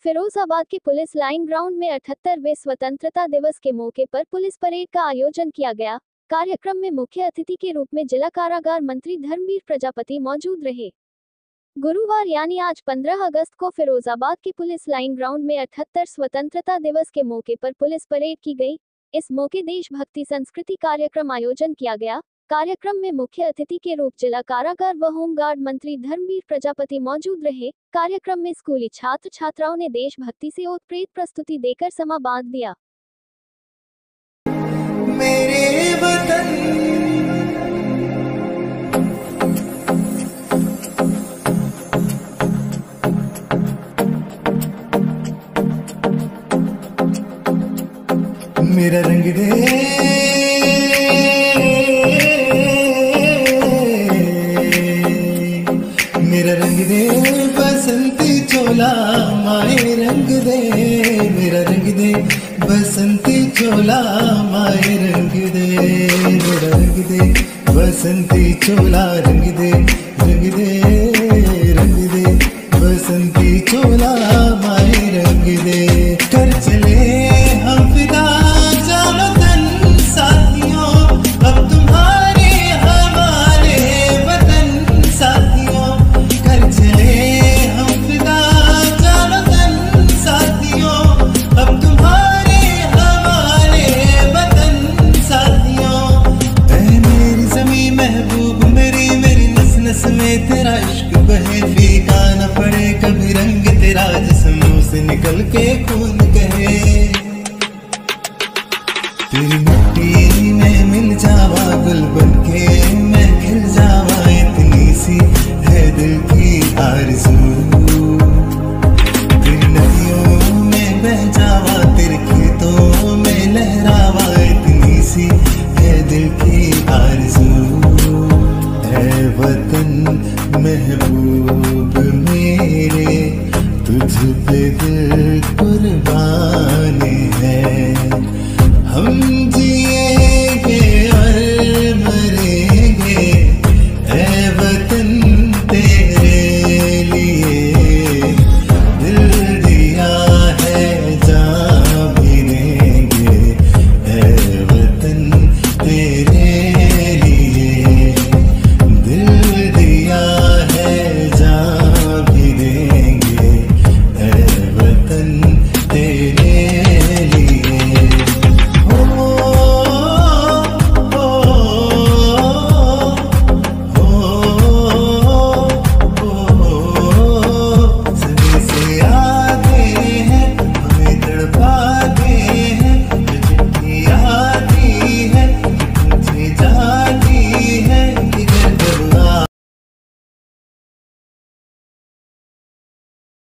फिरोजाबाद के police line ground में 78वें स्वतंत्रता दिवस के मौके पर पुलिस परेड का आयोजन किया गया। कार्यक्रम में मुख्य अतिथि के रूप में जिला कारागार मंत्री धर्मवीर प्रजापति मौजूद रहे। गुरुवार यानी आज 15 अगस्त को फिरोजाबाद के पुलिस लाइन ग्राउंड में 78 स्वतंत्रता दिवस के मौके पर पुलिस परेड की गई। इस मौके देशभक्ति संस्कृति कार्यक्रम आयोजन किया गया। कार्यक्रम में मुख्य अतिथि के रूप जिला कारागार व होमगार्ड मंत्री धर्मवीर प्रजापति मौजूद रहे। कार्यक्रम में स्कूली छात्र छात्राओं ने देशभक्ति से ओतप्रोत प्रस्तुति देकर समा बांध दिया। मेरे वतन मेरा रंग दे, मेरा रंग दे बसंती चोला माए रंग दे, मेरा रंग दे बसंती चोला माए रंग दे, मेरा रंग दे बसंती चोला रंग दे, रंग दे, रंग दे बसंती चोला माए रंग दे। कर चले हम फिदा जानो तन साथियों, अब तुम्हारे हमारे वतन साथियों। कर चले हम फिदा जानो तन साथियों, अब तुम्हारे हमारे वतन साथियों। ऐ मेरी ज़मीं महबूब मेरी, मेरी नस नस में तेरा इश्क बहे, फीका न पड़े कभी रंग तेरा जिस्मों से निकल के खून कहे। तेरी मिट्टी में मिल जावा गुल बनके मैं खिल जावा, इतनी सी है दिल की आरज़ू। तेरी नदियों में बह जावा, तेरे खेतों में लहरावा, इतनी सी है दिल की आरज़ू। ऐ वतन महबूब मेरे, तुझ पे दिल कुर्बान है। हम जिएंगे और मरेंगे ऐ वतन तेरे लिए, दिल दिया है जान भी देंगे ऐ वतन तेरे लिए, दिल दिया है जान भी देंगे ऐ वतन तेरे